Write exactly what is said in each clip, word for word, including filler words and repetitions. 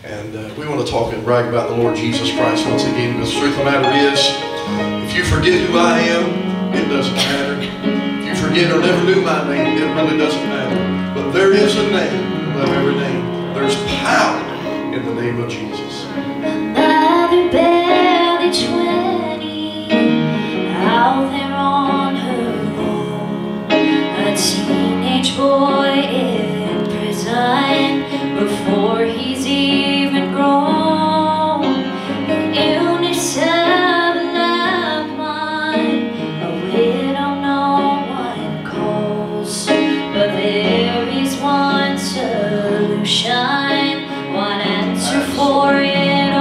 And uh, we want to talk and brag about the Lord Jesus Christ once again, because the truth of the matter is, if you forget who I am, it doesn't matter. If you forget or never knew my name, it really doesn't matter. But there is a name above every name. There's power in the name of Jesus. Mother barely twenty, out there on her own, a teenage boy in prison before he's even grown. The illness of a loved one, a widow no one calls, but there is one solution, one answer for it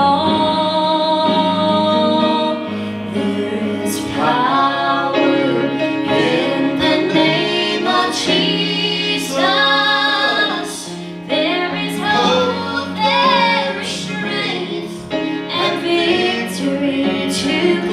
all. There is power in the name of Jesus. There is hope, there is strength, and victory to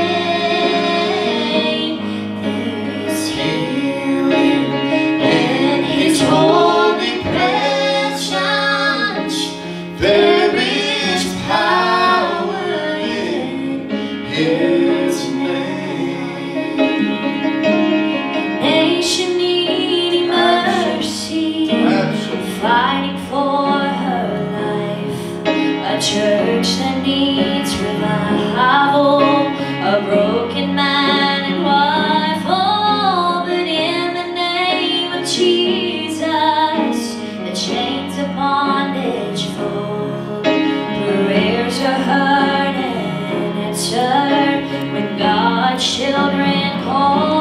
claim. There is healing in His holy presence. There is power in His name. A nation needing mercy, fighting for her life. A church that needs revival, a broken man and wife. Oh, but in the name of Jesus, the chains of bondage fall. Prayers are heard and answered when God's children call.